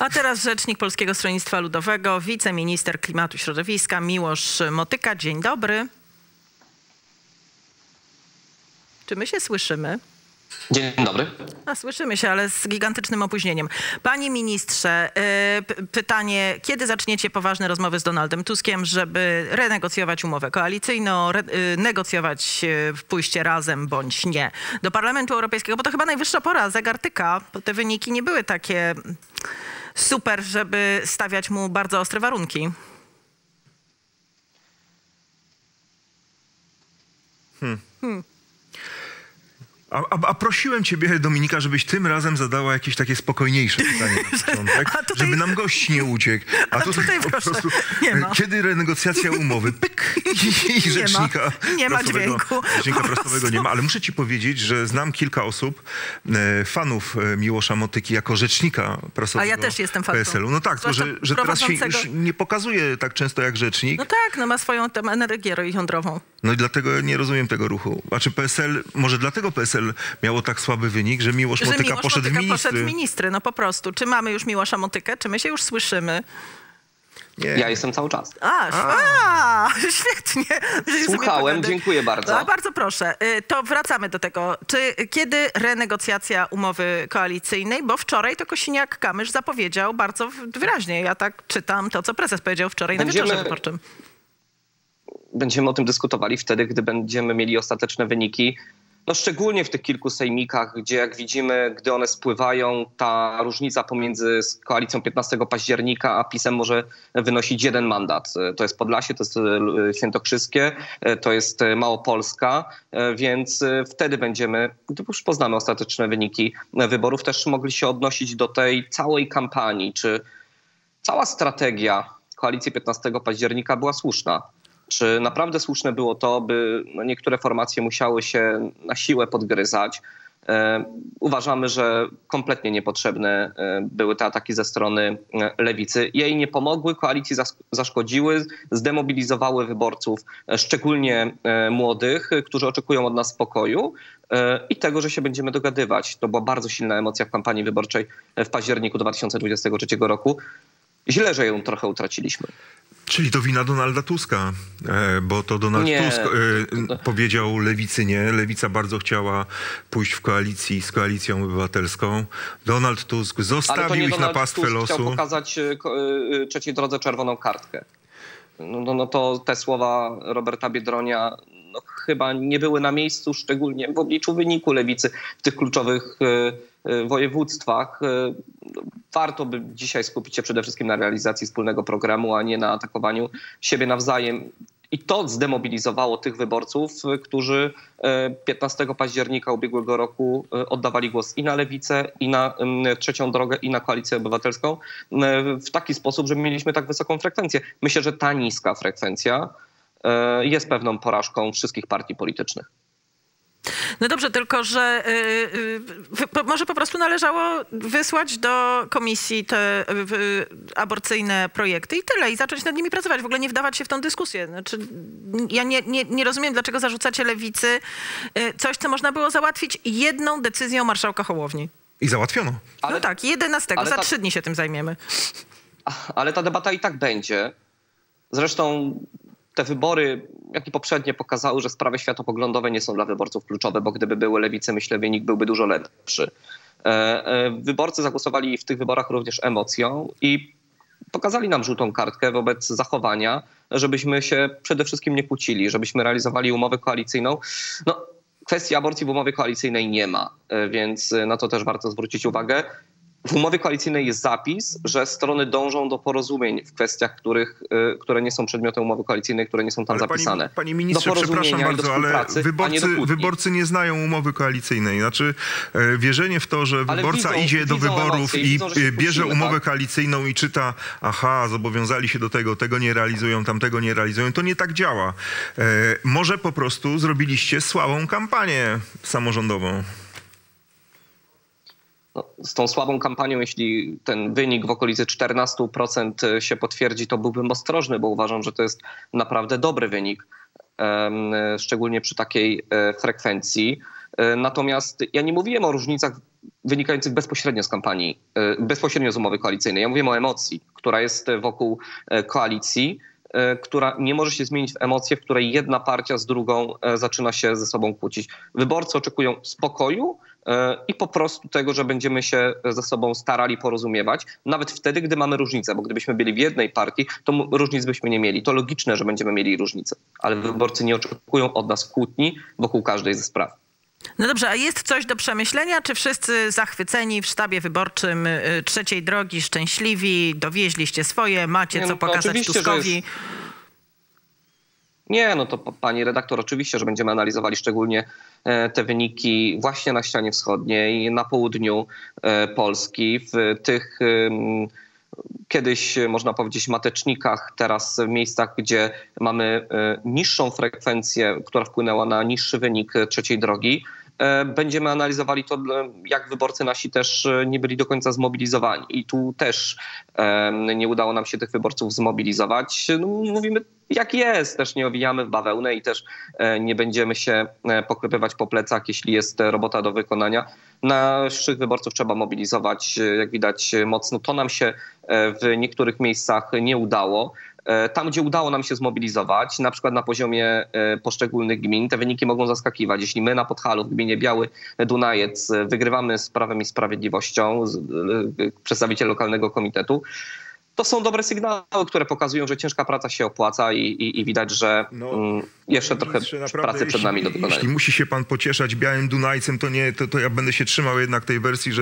A teraz rzecznik Polskiego Stronnictwa Ludowego, wiceminister klimatu i środowiska Miłosz Motyka. Dzień dobry. Czy my się słyszymy? Dzień dobry. A, słyszymy się, ale z gigantycznym opóźnieniem. Panie ministrze, pytanie, kiedy zaczniecie poważne rozmowy z Donaldem Tuskiem, żeby renegocjować umowę koalicyjną, negocjować pójście razem bądź nie do Parlamentu Europejskiego? Bo to chyba najwyższa pora, zegar tyka, bo te wyniki nie były takie super, żeby stawiać mu bardzo ostre warunki. A prosiłem ciebie, Dominika, żebyś tym razem zadała jakieś takie spokojniejsze pytanie na początek, żeby nam gość nie uciekł. A tutaj po prostu, kiedy renegocjacja umowy? Pyk! I rzecznika prasowego nie ma. Ale muszę ci powiedzieć, że znam kilka osób, fanów Miłosza Motyki jako rzecznika prasowego. A ja też jestem fanką. PSL-u. No tak, że teraz się już nie pokazuje tak często jak rzecznik. No tak, no ma swoją tam energię jądrową. No i dlatego nie rozumiem tego ruchu. Znaczy PSL, może dlatego PSL miało tak słaby wynik, że Miłosz Motyka poszedł w ministry. No po prostu. Czy mamy już Miłosza Motykę? Czy my się już słyszymy? Nie. Ja jestem cały czas. Świetnie. Słuchałem, dziękuję bardzo. Bardzo proszę. To wracamy do tego. Kiedy renegocjacja umowy koalicyjnej? Bo wczoraj to Kosiniak-Kamysz zapowiedział bardzo wyraźnie. Ja tak czytam to, co prezes powiedział wczoraj na wieczorze wyborczym. Będziemy o tym dyskutowali wtedy, gdy będziemy mieli ostateczne wyniki. No szczególnie w tych kilku sejmikach, gdzie jak widzimy, gdy one spływają, ta różnica pomiędzy koalicją 15 października a PiS-em może wynosić 1 mandat. To jest Podlasie, to jest Świętokrzyskie, to jest Małopolska, więc wtedy będziemy, gdy już poznamy ostateczne wyniki wyborów, też mogli się odnosić do tej całej kampanii, czy cała strategia koalicji 15 października była słuszna. Czy naprawdę słuszne było to, by niektóre formacje musiały się na siłę podgryzać? Uważamy, że kompletnie niepotrzebne były te ataki ze strony lewicy. Jej nie pomogły, koalicji zaszkodziły, zdemobilizowały wyborców, szczególnie młodych, którzy oczekują od nas spokoju i tego, że się będziemy dogadywać. To była bardzo silna emocja w kampanii wyborczej w październiku 2023 roku. Źle, że ją trochę utraciliśmy. Czyli to wina Donalda Tuska, bo to Donald Tusk powiedział lewicy nie. Lewica bardzo chciała pójść w koalicji z Koalicją Obywatelską. Donald Tusk zostawił ich na pastwę losu. Chciał pokazać trzeciej drodze czerwoną kartkę. No to te słowa Roberta Biedronia chyba nie były na miejscu, szczególnie w obliczu wyniku lewicy w tych kluczowych województwach. Warto by dzisiaj skupić się przede wszystkim na realizacji wspólnego programu, a nie na atakowaniu siebie nawzajem. I to zdemobilizowało tych wyborców, którzy 15 października ubiegłego roku oddawali głos i na Lewicę, i na Trzecią Drogę, i na Koalicję Obywatelską w taki sposób, że mieliśmy tak wysoką frekwencję. Myślę, że ta niska frekwencja jest pewną porażką wszystkich partii politycznych. No dobrze, tylko że może po prostu należało wysłać do komisji te aborcyjne projekty i tyle, i zacząć nad nimi pracować. W ogóle nie wdawać się w tą dyskusję. Znaczy, ja nie rozumiem, dlaczego zarzucacie lewicy coś, co można było załatwić jedną decyzją marszałka Hołowni. I załatwiono. No tak, 11. Za 3 dni się tym zajmiemy. Ale ta debata i tak będzie. Zresztą te wybory, jak i poprzednie, pokazały, że sprawy światopoglądowe nie są dla wyborców kluczowe, bo gdyby były lewicy, myślę, wynik byłby dużo lepszy. Wyborcy zagłosowali w tych wyborach również emocją i pokazali nam żółtą kartkę wobec zachowania, żebyśmy się przede wszystkim nie kłócili, żebyśmy realizowali umowę koalicyjną. No, kwestii aborcji w umowie koalicyjnej nie ma, więc na to też warto zwrócić uwagę. W umowie koalicyjnej jest zapis, że strony dążą do porozumień w kwestiach, które nie są przedmiotem umowy koalicyjnej, które nie są tam zapisane. Panie ministrze, przepraszam bardzo, ale wyborcy nie znają umowy koalicyjnej. Znaczy wierzenie w to, że wyborca idzie do wyborów i bierze umowę koalicyjną i czyta, aha, zobowiązali się do tego nie realizują, tamtego nie realizują, to nie tak działa. Może po prostu zrobiliście słabą kampanię samorządową. No, z tą słabą kampanią, jeśli ten wynik w okolicy 14% się potwierdzi, to byłbym ostrożny, bo uważam, że to jest naprawdę dobry wynik, szczególnie przy takiej frekwencji. Natomiast ja nie mówiłem o różnicach wynikających bezpośrednio z kampanii, bezpośrednio z umowy koalicyjnej. Ja mówię o emocji, która jest wokół koalicji, która nie może się zmienić w emocję, w której jedna partia z drugą zaczyna się ze sobą kłócić. Wyborcy oczekują spokoju i po prostu tego, że będziemy się ze sobą starali porozumiewać, nawet wtedy, gdy mamy różnice, bo gdybyśmy byli w jednej partii, to różnic byśmy nie mieli. To logiczne, że będziemy mieli różnice, ale wyborcy nie oczekują od nas kłótni wokół każdej ze spraw. No dobrze, a jest coś do przemyślenia? Czy wszyscy zachwyceni w sztabie wyborczym Trzeciej Drogi, szczęśliwi, dowieźliście swoje, macie co pokazać Tuskowi? Nie, no to pani redaktor, oczywiście, że będziemy analizowali szczególnie te wyniki właśnie na ścianie wschodniej, na południu Polski, w tych kiedyś, można powiedzieć, matecznikach, teraz w miejscach, gdzie mamy niższą frekwencję, która wpłynęła na niższy wynik Trzeciej Drogi. Będziemy analizowali to, jak wyborcy nasi też nie byli do końca zmobilizowani. I tu też nie udało nam się tych wyborców zmobilizować. No, mówimy jak jest, też nie owijamy w bawełnę i też nie będziemy się poklepywać po plecach, jeśli jest robota do wykonania. Naszych wyborców trzeba mobilizować, jak widać, mocno. To nam się w niektórych miejscach nie udało. Tam, gdzie udało nam się zmobilizować, na przykład na poziomie poszczególnych gmin, te wyniki mogą zaskakiwać. Jeśli my na Podhalu w gminie Biały Dunajec wygrywamy z Prawem i Sprawiedliwością, przedstawiciel lokalnego komitetu, to są dobre sygnały, które pokazują, że ciężka praca się opłaca i widać, że jeszcze trochę pracy przed nami do wykonania. Jeśli musi się pan pocieszać Białym Dunajcem, to ja będę się trzymał jednak tej wersji,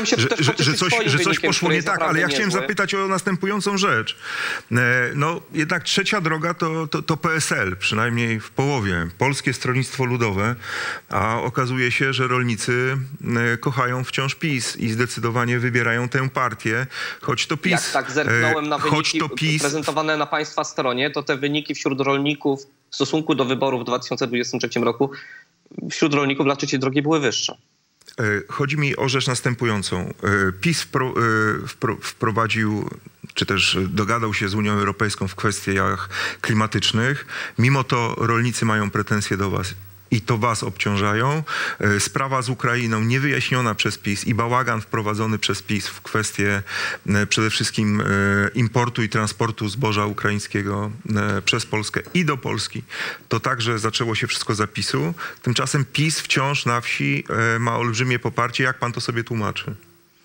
że coś poszło nie tak, ale ja chciałem zapytać o następującą rzecz. No jednak Trzecia Droga to PSL, przynajmniej w połowie. Polskie Stronnictwo Ludowe, a okazuje się, że rolnicy kochają wciąż PiS i zdecydowanie wybierają tę partię, choć to PiS... Jak tak zerknąłem na wyniki prezentowane na państwa stronie, to te wyniki wśród rolników w stosunku do wyborów w 2023 roku wśród rolników dla Trzeciej Drogi były wyższe. Chodzi mi o rzecz następującą. PiS wprowadził, czy też dogadał się z Unią Europejską w kwestiach klimatycznych. Mimo to rolnicy mają pretensje do was. I to was obciążają. Sprawa z Ukrainą niewyjaśniona przez PiS i bałagan wprowadzony przez PiS w kwestię przede wszystkim importu i transportu zboża ukraińskiego przez Polskę i do Polski. To także zaczęło się wszystko za PiS-u. Tymczasem PiS wciąż na wsi ma olbrzymie poparcie. Jak pan to sobie tłumaczy?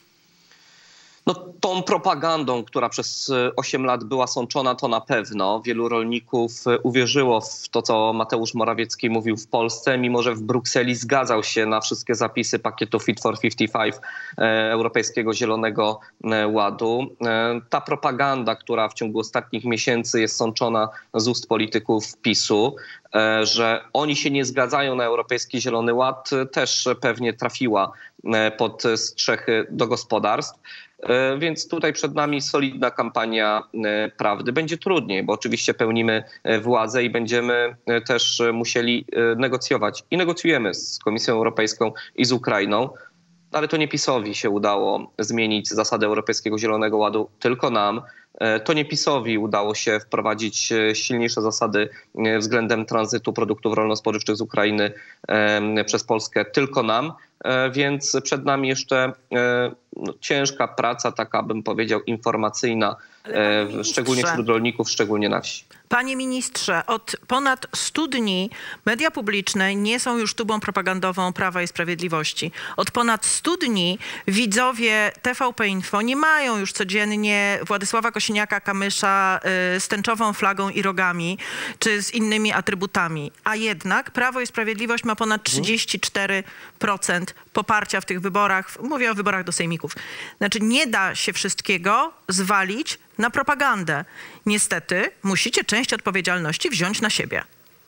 No, tą propagandą, która przez 8 lat była sączona, to na pewno. Wielu rolników uwierzyło w to, co Mateusz Morawiecki mówił w Polsce, mimo że w Brukseli zgadzał się na wszystkie zapisy pakietu Fit for 55 Europejskiego Zielonego Ładu. Ta propaganda, która w ciągu ostatnich miesięcy jest sączona z ust polityków PiS-u, że oni się nie zgadzają na Europejski Zielony Ład, też pewnie trafiła pod strzechy do gospodarstw. Więc tutaj przed nami solidna kampania prawdy. Będzie trudniej, bo oczywiście pełnimy władzę i będziemy też musieli negocjować. I negocjujemy z Komisją Europejską i z Ukrainą. Ale to nie PiS-owi się udało zmienić zasady Europejskiego Zielonego Ładu, tylko nam. To nie PiS-owi udało się wprowadzić silniejsze zasady względem tranzytu produktów rolno-spożywczych z Ukrainy przez Polskę, tylko nam. Więc przed nami jeszcze ciężka praca, taka bym powiedział informacyjna, szczególnie wśród rolników, szczególnie na wsi. Panie ministrze, od ponad 100 dni media publiczne nie są już tubą propagandową Prawa i Sprawiedliwości. Od ponad 100 dni widzowie TVP Info nie mają już codziennie Władysława Kosiniaka-Kamysza z tęczową flagą i rogami, czy z innymi atrybutami. A jednak Prawo i Sprawiedliwość ma ponad 34% poparcia w tych wyborach. Mówię o wyborach do sejmików. Znaczy nie da się wszystkiego zwalić na propagandę. Niestety musicie część odpowiedzialności wziąć na siebie.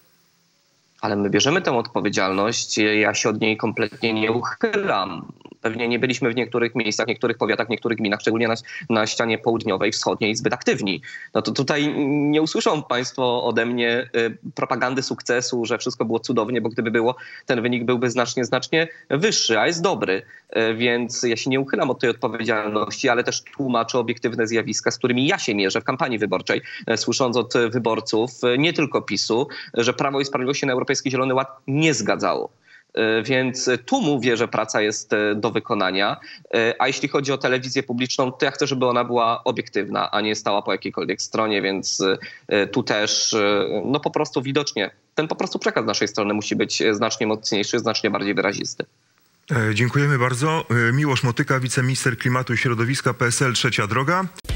Ale my bierzemy tę odpowiedzialność. Ja się od niej kompletnie nie uchylam. Pewnie nie byliśmy w niektórych miejscach, niektórych powiatach, niektórych gminach, szczególnie na ścianie południowej, wschodniej, zbyt aktywni. No to tutaj nie usłyszą państwo ode mnie propagandy sukcesu, że wszystko było cudownie, bo gdyby było, ten wynik byłby znacznie wyższy, a jest dobry. Więc ja się nie uchylam od tej odpowiedzialności, ale też tłumaczę obiektywne zjawiska, z którymi ja się mierzę w kampanii wyborczej, słysząc od wyborców, nie tylko PiS-u, że Prawo i Sprawiedliwość się na Europejski Zielony Ład nie zgadzało. Więc tu mówię, że praca jest do wykonania. A jeśli chodzi o telewizję publiczną, to ja chcę, żeby ona była obiektywna, a nie stała po jakiejkolwiek stronie, więc tu też no po prostu widocznie ten po prostu przekaz z naszej strony musi być znacznie mocniejszy, znacznie bardziej wyrazisty. Dziękujemy bardzo. Miłosz Motyka, wiceminister klimatu i środowiska, PSL Trzecia Droga.